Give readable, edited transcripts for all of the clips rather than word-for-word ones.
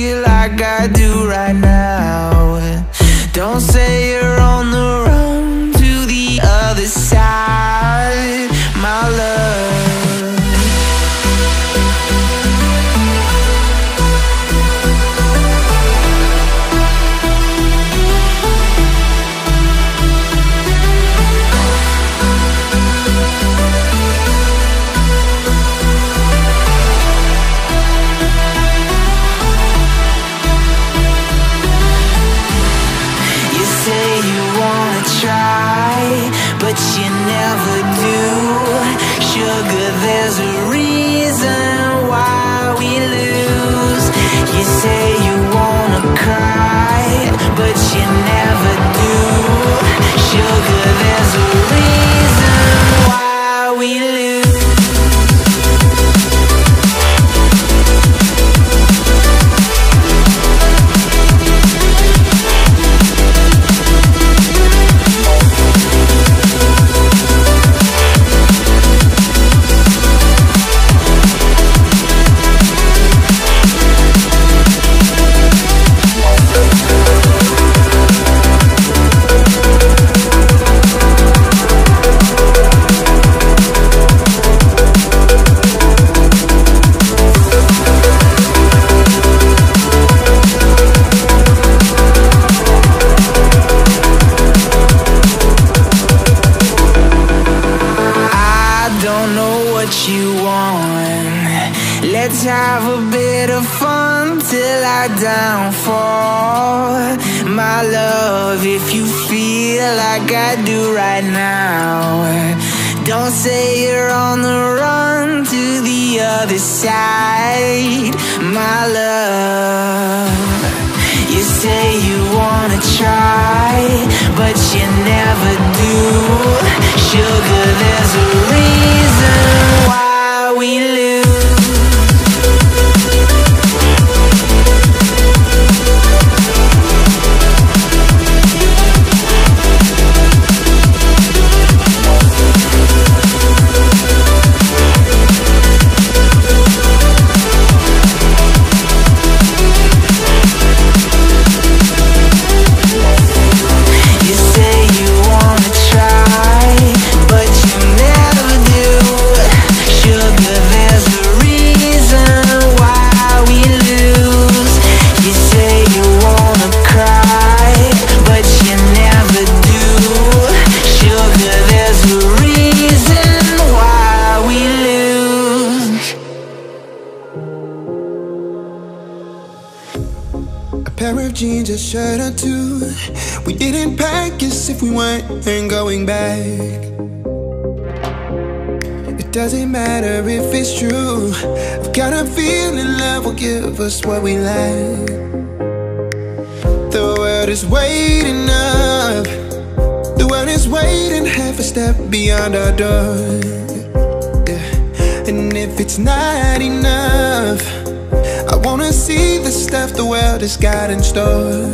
feel like I do right now. Don't say you're on the run to the other side, my love. But you never do. Sugar, there's a reason why we lose. You say you wanna cry, but you never do. Sugar, there's a reason why we lose. Let's have a bit of fun till I downfall, my love. If you feel like I do right now, don't say you're on the run to the other side, my love. You say you wanna try, but you never do. Sugar, there's a reason why we lose. Jeans, a shirt or two. We didn't pack as if we weren't going back. It doesn't matter if it's true. I've got a feeling love will give us what we lack. The world is waiting up. The world is waiting half a step beyond our door. Yeah. And if it's not enough, I wanna see the stuff the world has got in store.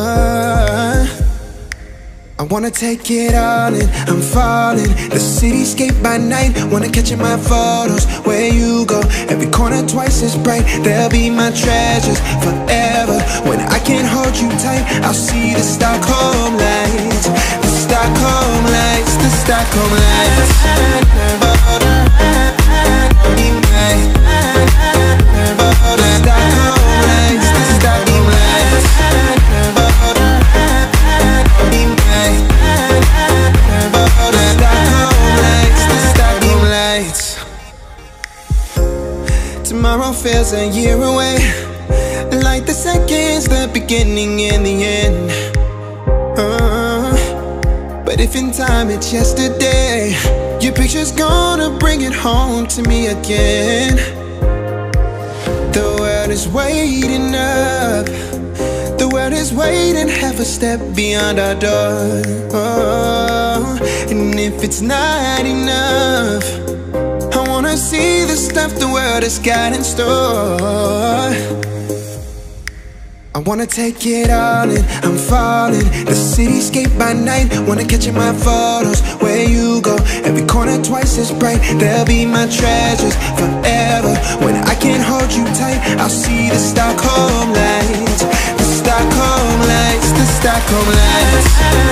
I wanna take it all in, I'm falling. The cityscape by night, wanna catch in my photos. Where you go, every corner twice as bright. They'll be my treasures forever. When I can't hold you tight, I'll see the Stockholm lights. The Stockholm lights, the Stockholm lights. Tomorrow feels a year away, like the seconds, the beginning and the end. But if in time it's yesterday, your picture's gonna bring it home to me again. The world is waiting up. The world is waiting half a step beyond our door. And if it's not enough, I wanna see the stuff the world has got in store. I wanna take it all in, I'm falling. The cityscape by night, wanna catch in my photos. Where you go, every corner twice as bright. They'll be my treasures forever. When I can't hold you tight, I'll see the Stockholm light. Stockholm lights.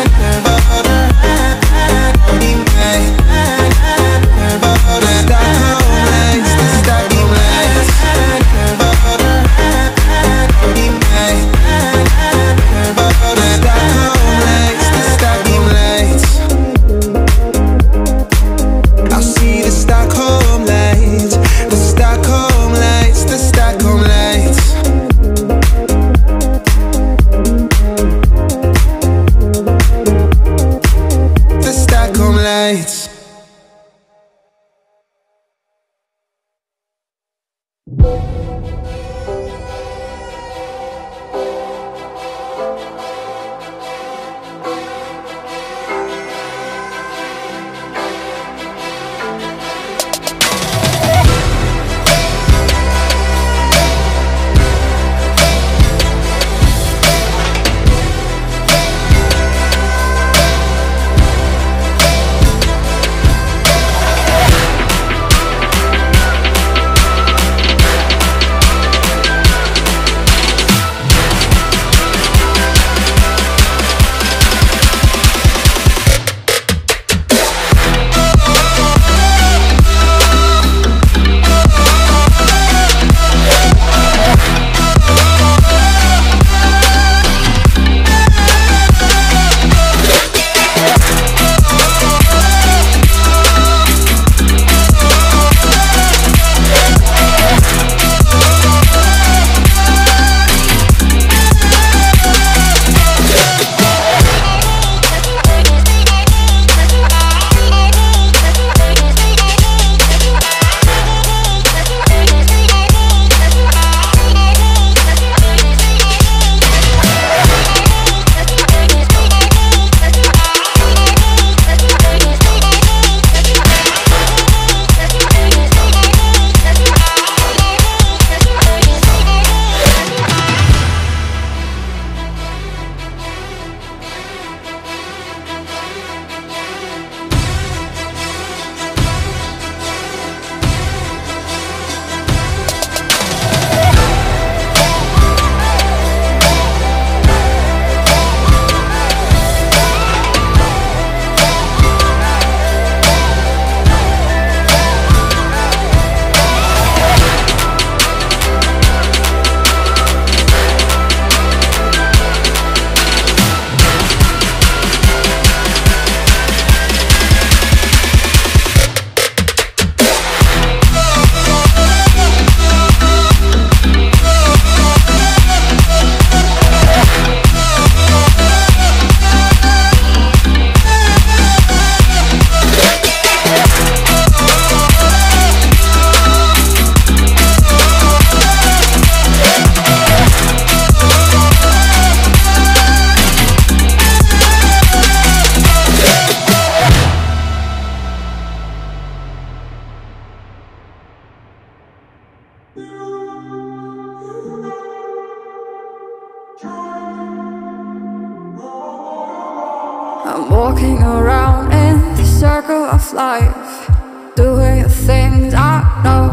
I'm walking around in the circle of life, doing the things I know,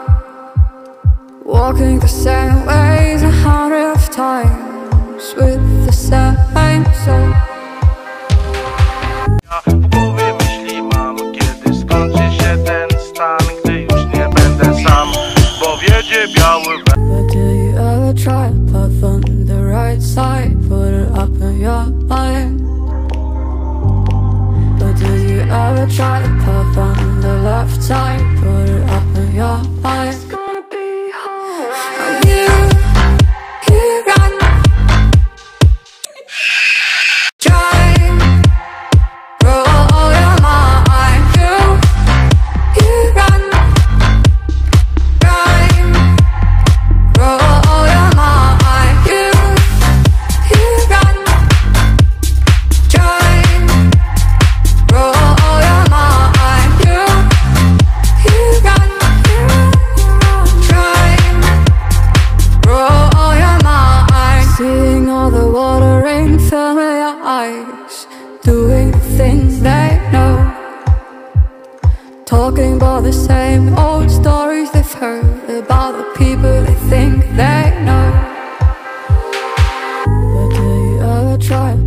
walking the same ways 100 times with the same soul. W głowie myśli mam, kiedy skończy się ten stan, gdy już nie będę sam, bo wiedzie biały. But do you ever try to puff on the right side, put it up in your mind? But do you ever try to puff on the left side, put it up in your mind? It's gonna be alright. You run, try, roll your mind. You run, rhyme, roll your mind. You run, try, roll your mind. You run, try, roll your mind. Seeing all the watering fill your eyes, doing the things they know, talking about the same old stories they've heard about the people they think they know. But do you ever try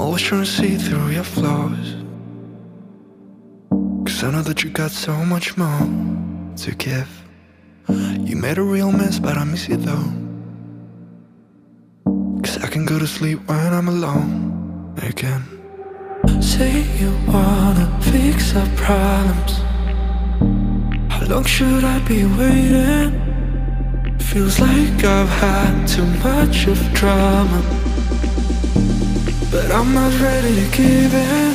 always trying to see through your flaws, 'cause I know that you got so much more to give. You made a real mess, but I miss you though, 'cause I can go to sleep when I'm alone again. Say you wanna fix our problems. How long should I be waiting? Feels like I've had too much of drama, but I'm not ready to give in.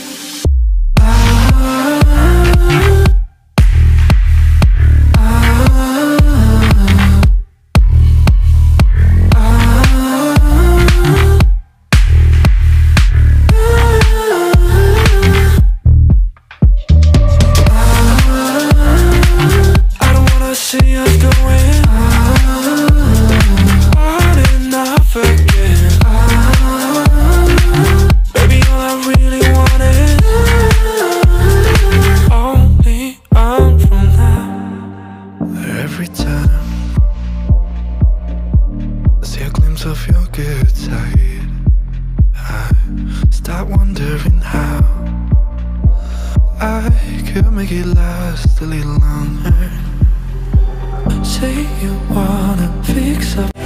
Every time I see a glimpse of your good side, I start wondering how I could make it last a little longer. Say you wanna fix up